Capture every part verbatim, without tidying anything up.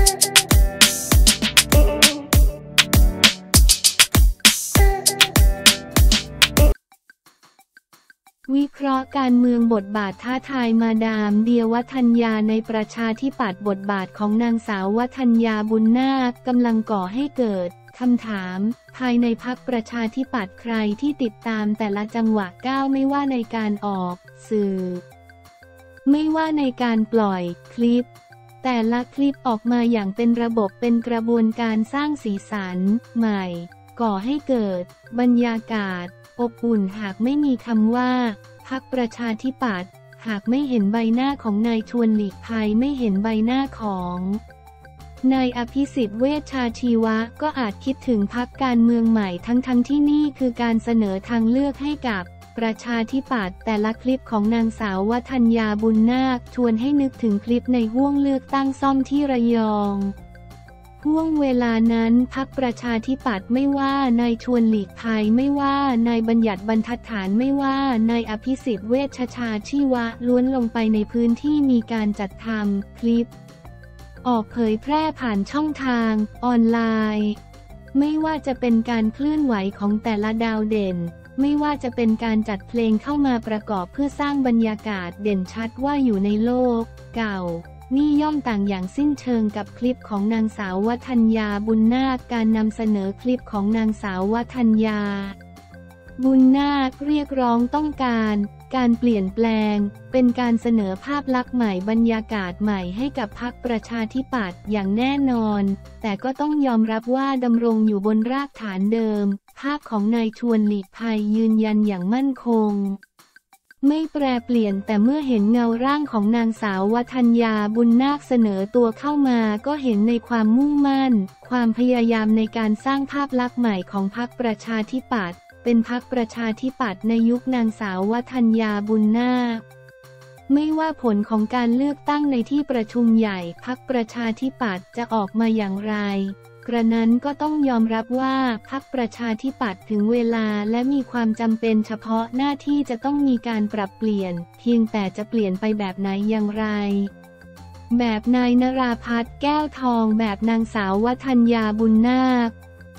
วิเคราะห์การเมืองบทบาทท้าทายมาดามเดีย วัฒนยาในประชาธิปัตย์บทบาทของนางสาววัฒนยาบุญนาคกำลังก่อให้เกิดคำถามภายในพรรคประชาธิปัตย์ใครที่ติดตามแต่ละจังหวะก้าวไม่ว่าในการออกสื่อไม่ว่าในการปล่อยคลิปแต่ละคลิปออกมาอย่างเป็นระบบเป็นกระบวนการสร้างสีสันใหม่ก่อให้เกิดบรรยากาศอบอุ่นหากไม่มีคำว่าพรรคประชาธิปัตย์หากไม่เห็นใบหน้าของนายชวนหลีกภัยไม่เห็นใบหน้าของนายอภิสิทธิ์เวชชาชีวะก็อาจคิดถึงพรรคการเมืองใหม่ทั้งทั้งที่นี่คือการเสนอทางเลือกให้กับประชาธิปัตย์แต่ละคลิปของนางสาววัฒนยาบุญนาคชวนให้นึกถึงคลิปในห้วงเลือกตั้งซ่อมที่ระยองห่วงเวลานั้นพรรคประชาธิปัตย์ไม่ว่านายชวนหลีกภัยไม่ว่านายบัญญัติบรรทัดฐานไม่ว่านายอภิสิทธิ์เวชชาชีวะล้วนลงไปในพื้นที่มีการจัดทำคลิปออกเผยแพร่ผ่านช่องทางออนไลน์ไม่ว่าจะเป็นการเคลื่อนไหวของแต่ละดาวเด่นไม่ว่าจะเป็นการจัดเพลงเข้ามาประกอบเพื่อสร้างบรรยากาศเด่นชัดว่าอยู่ในโลกเก่านี่ย่อมต่างอย่างสิ้นเชิงกับคลิปของนางสาววัฒนยาบุญนาคการนำเสนอคลิปของนางสาววัฒนยาบุญนาคเรียกร้องต้องการการเปลี่ยนแปลงเป็นการเสนอภาพลักษณ์ใหม่บรรยากาศใหม่ให้กับพรรคประชาธิปัตย์อย่างแน่นอนแต่ก็ต้องยอมรับว่าดำรงอยู่บนรากฐานเดิมภาพของนายชวนหลีกภัยยืนยันอย่างมั่นคงไม่แปรเปลี่ยนแต่เมื่อเห็นเงาร่างของนางสาววัฒนยาบุญนาคเสนอตัวเข้ามาก็เห็นในความมุ่งมั่นความพยายามในการสร้างภาพลักษณ์ใหม่ของพรรคประชาธิปัตย์เป็นพรรคประชาธิปัตย์ในยุคนางสาววัฒนยาบุญนาคไม่ว่าผลของการเลือกตั้งในที่ประชุมใหญ่พรรคประชาธิปัตย์จะออกมาอย่างไรกระนั้นก็ต้องยอมรับว่าพรรคประชาธิปัตย์ถึงเวลาและมีความจำเป็นเฉพาะหน้าที่จะต้องมีการปรับเปลี่ยนเพียงแต่จะเปลี่ยนไปแบบไหนอย่างไรแบบนายนราพัฒน์แก้วทองแบบนางสาววัฒนยาบุญนาค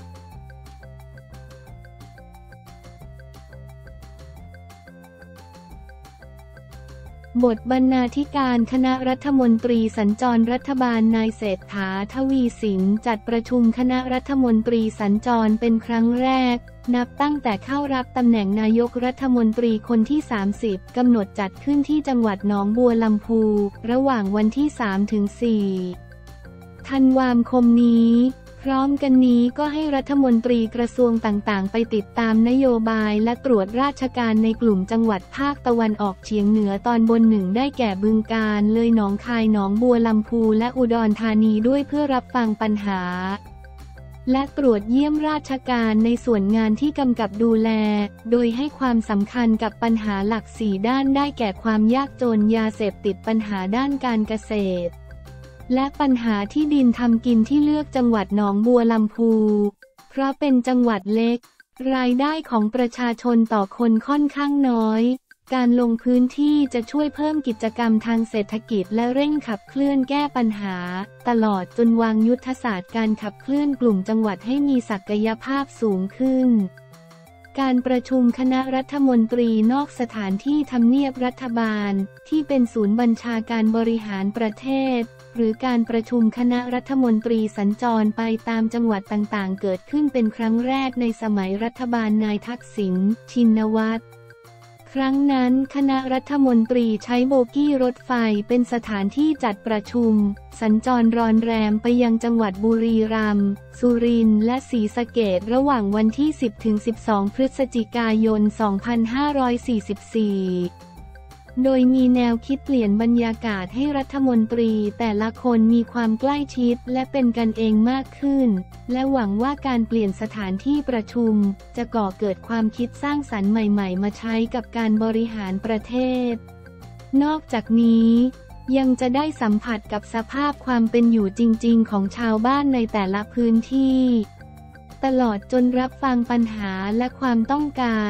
บทบรรณาธิการคณะรัฐมนตรีสัญจรรัฐบาลนายเศรษฐาทวีสินจัดประชุมคณะรัฐมนตรีสัญจรเป็นครั้งแรกนับตั้งแต่เข้ารับตำแหน่งนายกรัฐมนตรีคนที่สามสิบกำหนดจัดขึ้นที่จังหวัดหนองบัวลำพูระหว่างวันที่ สามถึงสี่ ธันวาคมนี้พร้อมกันนี้ก็ให้รัฐมนตรีกระทรวงต่างๆไปติดตามนโยบายและตรวจราชการในกลุ่มจังหวัดภาคตะวันออกเฉียงเหนือตอนบนหนึ่งได้แก่บึงกาฬเลยหนองคายหนองบัวลำพูและอุดรธานีด้วยเพื่อรับฟังปัญหาและตรวจเยี่ยมราชการในส่วนงานที่กำกับดูแลโดยให้ความสำคัญกับปัญหาหลักสี่ด้านได้แก่ความยากจนยาเสพติดปัญหาด้านการเกษตรและปัญหาที่ดินทำกินที่เลือกจังหวัดหนองบัวลำพูเพราะเป็นจังหวัดเล็กรายได้ของประชาชนต่อคนค่อนข้างน้อยการลงพื้นที่จะช่วยเพิ่มกิจกรรมทางเศรษฐกิจและเร่งขับเคลื่อนแก้ปัญหาตลอดจนวางยุทธศาสตร์การขับเคลื่อนกลุ่มจังหวัดให้มีศักยภาพสูงขึ้นการประชุมคณะรัฐมนตรีนอกสถานที่ทำเนียบรัฐบาลที่เป็นศูนย์บัญชาการบริหารประเทศหรือการประชุมคณะรัฐมนตรีสัญจรไปตามจังหวัดต่างๆเกิดขึ้นเป็นครั้งแรกในสมัยรัฐบาลนายทักษิณชินวัตรครั้งนั้นคณะรัฐมนตรีใช้โบกี้รถไฟเป็นสถานที่จัดประชุมสัญจรรอนแรมไปยังจังหวัดบุรีรัมย์สุรินทร์และศรีสะเกษระหว่างวันที่ สิบถึงสิบสอง พฤศจิกายน สองพันห้าร้อยสี่สิบสี่โดยมีแนวคิดเปลี่ยนบรรยากาศให้รัฐมนตรีแต่ละคนมีความใกล้ชิดและเป็นกันเองมากขึ้นและหวังว่าการเปลี่ยนสถานที่ประชุมจะก่อเกิดความคิดสร้างสรรค์ใหม่ๆมาใช้กับการบริหารประเทศนอกจากนี้ยังจะได้สัมผัสกับสภาพความเป็นอยู่จริงๆของชาวบ้านในแต่ละพื้นที่ตลอดจนรับฟังปัญหาและความต้องการ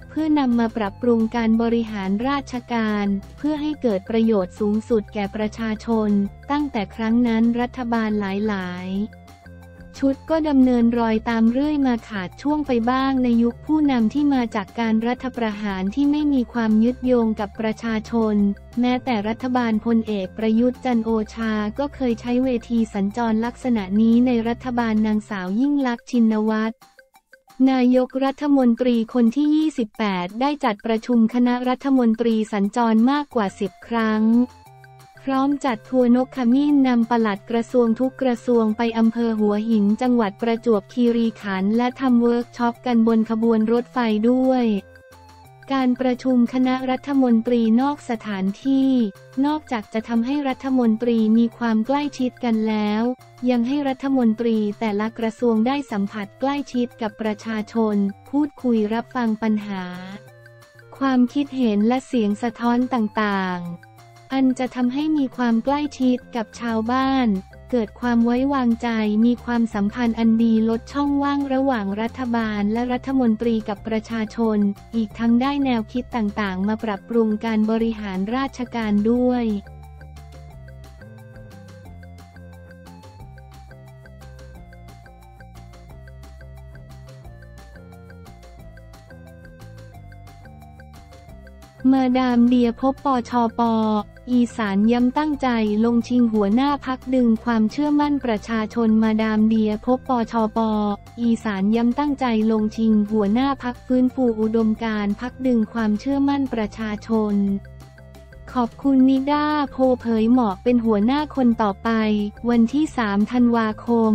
เพื่อนำมาปรับปรุงการบริหารราชการเพื่อให้เกิดประโยชน์สูงสุดแก่ประชาชนตั้งแต่ครั้งนั้นรัฐบาลหลายๆชุดก็ดำเนินรอยตามเรื่อยมาขาดช่วงไปบ้างในยุคผู้นำที่มาจากการรัฐประหารที่ไม่มีความยึดโยงกับประชาชนแม้แต่รัฐบาลพลเอกประยุทธ์จันทร์โอชาก็เคยใช้เวทีสัญจรลักษณะนี้ในรัฐบาลนางสาวยิ่งลักษณ์ชินวัตรนายกรัฐมนตรีคนที่ ยี่สิบแปด ได้จัดประชุมคณะรัฐมนตรีสัญจรมากกว่า สิบ ครั้งพร้อมจัดทัวร์นกขมิ้นนำปลัดกระทรวงทุกกระทรวงไปอำเภอหัวหินจังหวัดประจวบคีรีขันธ์และทำเวิร์กช็อปกันบนขบวนรถไฟด้วยการประชุมคณะรัฐมนตรีนอกสถานที่นอกจากจะทำให้รัฐมนตรีมีความใกล้ชิดกันแล้วยังให้รัฐมนตรีแต่ละกระทรวงได้สัมผัสใกล้ชิดกับประชาชนพูดคุยรับฟังปัญหาความคิดเห็นและเสียงสะท้อนต่างๆอันจะทำให้มีความใกล้ชิดกับชาวบ้านเกิดความไว้วางใจมีความสัมพันธ์อันดีลดช่องว่างระหว่างรัฐบาลและรัฐมนตรีกับประชาชนอีกทั้งได้แนวคิดต่างๆมาปรับปรุงการบริหารราชการด้วยมาดามเดียพบปชป.อีสานย้ำตั้งใจลงชิงหัวหน้าพรรคดึงความเชื่อมั่นประชาชนมาดามเดียพบปชป.อีสานย้ำตั้งใจลงชิงหัวหน้าพรรคฟื้นฟูอุดมการณ์พรรคดึงความเชื่อมั่นประชาชนขอบคุณนิด้าโพเผยเหมาะเป็นหัวหน้าคนต่อไปวันที่สามธันวาคม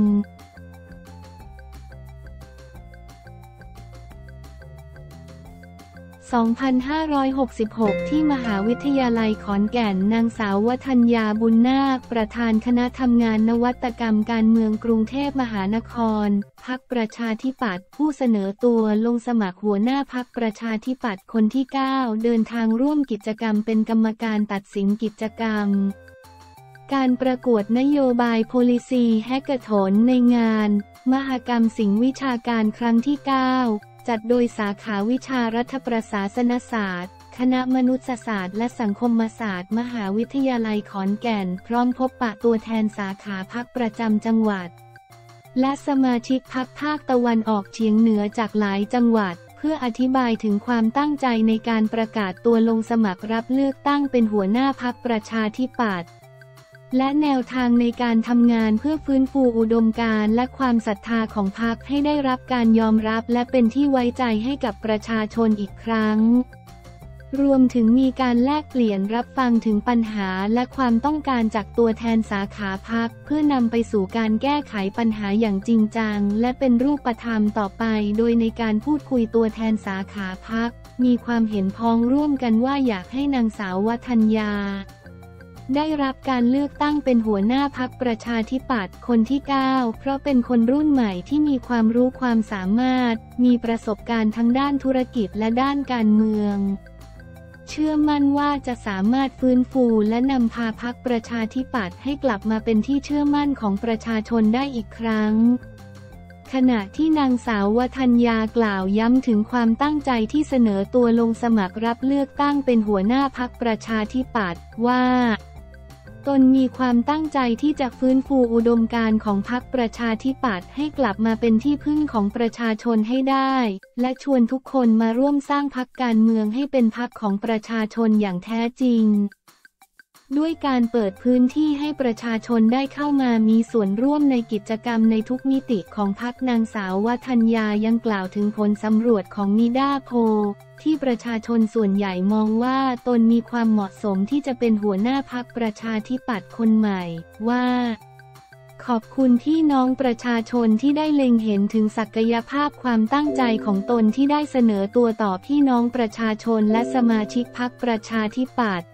สองพันห้าร้อยหกสิบหก ที่มหาวิทยาลัยขอนแก่นนางสาววทัญญาบุญนาคประธานคณะทำงานนวัตกรรมการเมืองกรุงเทพมหานครพรรคประชาธิปัตย์ผู้เสนอตัวลงสมัครหัวหน้าพรรคประชาธิปัตย์คนที่ เก้า เดินทางร่วมกิจกรรมเป็นกรรมการตัดสินกิจกรรมการประกวดนโยบาย Policy Hackathon ในงานมหกรรมสิ่งวิชาการครั้งที่ เก้าจัดโดยสาขาวิชารัฐประศาสนศาสตร์คณะมนุษยศาสตร์และสังคมศาสตร์มหาวิทยาลัยขอนแก่นพร้อมพบปะตัวแทนสาขาพรรคประจำจังหวัดและสมาชิกพรรคภาคตะวันออกเฉียงเหนือจากหลายจังหวัดเพื่ออธิบายถึงความตั้งใจในการประกาศตัวลงสมัครรับเลือกตั้งเป็นหัวหน้าพรรคประชาธิปัตย์และแนวทางในการทำงานเพื่อฟื้นฟูอุดมการณ์และความศรัทธาของพรรคให้ได้รับการยอมรับและเป็นที่ไว้ใจให้กับประชาชนอีกครั้งรวมถึงมีการแลกเปลี่ยนรับฟังถึงปัญหาและความต้องการจากตัวแทนสาขาพรรคเพื่อนำไปสู่การแก้ไขปัญหาอย่างจริงจังและเป็นรูปธรรมต่อไปโดยในการพูดคุยตัวแทนสาขาพรรคมีความเห็นพ้องร่วมกันว่าอยากให้นางสาววทัญญาได้รับการเลือกตั้งเป็นหัวหน้าพรรคประชาธิปัตย์คนที่ เก้า เพราะเป็นคนรุ่นใหม่ที่มีความรู้ความสามารถมีประสบการณ์ทั้งด้านธุรกิจและด้านการเมืองเชื่อมั่นว่าจะสามารถฟื้นฟูและนำพาพรรคประชาธิปัตย์ให้กลับมาเป็นที่เชื่อมั่นของประชาชนได้อีกครั้งขณะที่นางสาววทัญญากล่าวย้ำถึงความตั้งใจที่เสนอตัวลงสมัครรับเลือกตั้งเป็นหัวหน้าพรรคประชาธิปัตย์ว่าตนมีความตั้งใจที่จะฟื้นฟูอุดมการณ์ของพรรคประชาธิปัตย์ให้กลับมาเป็นที่พึ่งของประชาชนให้ได้และชวนทุกคนมาร่วมสร้างพรรคการเมืองให้เป็นพรรคของประชาชนอย่างแท้จริงด้วยการเปิดพื้นที่ให้ประชาชนได้เข้ามามีส่วนร่วมในกิจกรรมในทุกมิติของพรรคนางสาววทัญญายังกล่าวถึงผลสำรวจของนิด้าโพลที่ประชาชนส่วนใหญ่มองว่าตนมีความเหมาะสมที่จะเป็นหัวหน้าพรรคประชาธิปัตย์คนใหม่ว่าขอบคุณพี่น้องประชาชนที่ได้เล็งเห็นถึงศักยภาพความตั้งใจของตนที่ได้เสนอตัวต่อพี่น้องประชาชนและสมาชิกพรรคประชาธิปัตย์